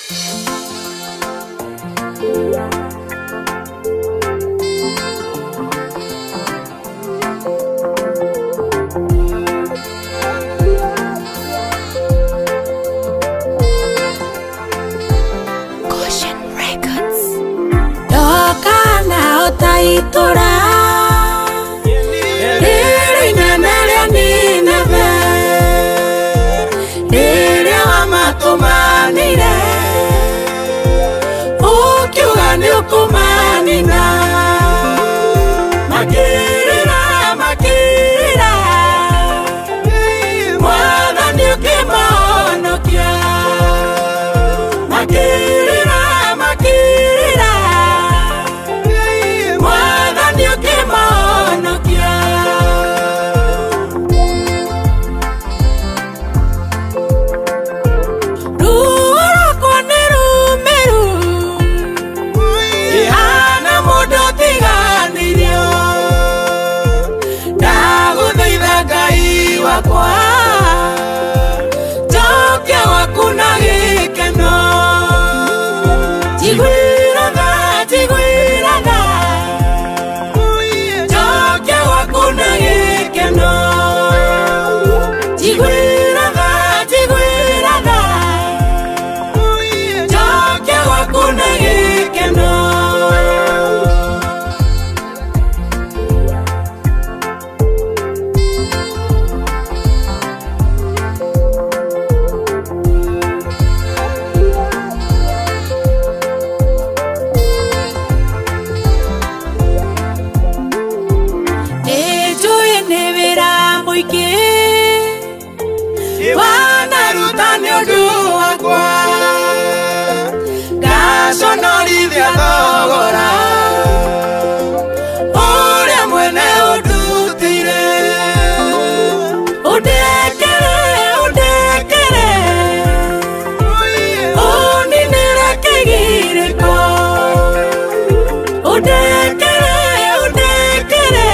Itora Lili nenele nineve Lili wamatumanire Ukiuga ni ukumanina Makirira, makirira Mwathani ukimahonokia Makirira, makirira Kwa Tokia wakuna gikeno Tigwiraga, tigwiraga Tokia wakuna gikeno Tigwiraga, tigwiraga Tokia wakuna gikeno Wanarutani udu wakwa Gasonolithia thogora Uria mwene udutire Udekere, udekere Uninira kigiriko Udekere, udekere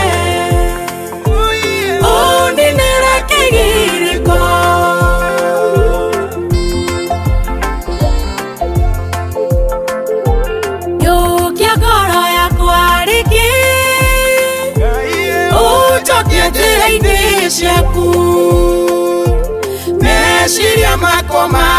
Uninira kigiriko Siaku Mesiria makoma